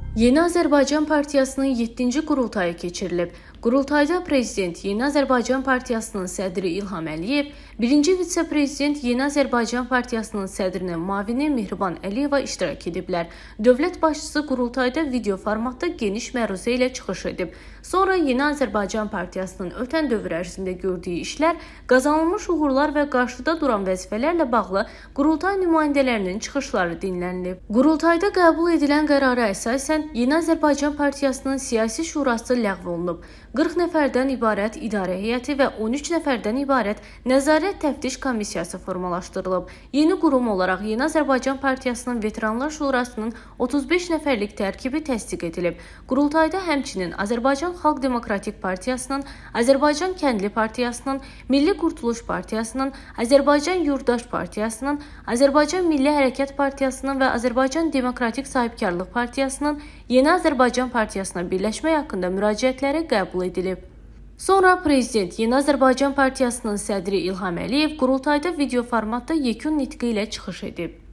Yeni Azərbaycan Partiyasının 7-ci qurultayı keçirilib. Qurultayda Prezident Yeni Azərbaycan Partiyasının sədri İlham Əliyev, 1-ci vitse-prezident Yeni Azərbaycan Partiyasının sədrinin müavini Mehriban Əliyeva iştirak ediblər. Dövlət başçısı qurultayda video formatda geniş məruzə ilə çıxış edib. Sonra Yeni Azərbaycan Partiyasının ötən dövr ərzində gördüyü işlər, qazanılmış uğurlar və qarşıda duran vəzifələrlə bağlı qurultay nümayəndələrinin çıxışları dinlənilib. Qurultayda qəbul edilən qərara əsasən Yeni Azərbaycan Partiyasının siyasi şurası ləğv olunub. 40 nəfərdən ibarət idarə heyəti və 13 nəfərdən ibarət nəzarət təftiş komissiyası formalaşdırılıb. Yeni qurum olaraq Yeni Azərbaycan Partiyasının Veteranlar Şurasının 35 nəfərlik tərkibi təsdiq edilib. Qurultayda həmçinin Azərbaycan Xalq Demokratik Partiyasının, Azərbaycan Kəndli Partiyasının, Milli Qurtuluş Partiyasının, Azərbaycan Yurdaş Partiyasının, Azərbaycan Milli Hərəkat Partiyasının və Azərbaycan Demokratik Sahibkarlıq Partiyasının Yeni Azərbaycan Partiyasına birləşmək haqqında müraciətləri qəbul edilib. Sonra Prezident Yeni Azərbaycan Partiyasının sədri İlham Əliyev qurultayda video formatda yekun nitqi ilə çıxış edib.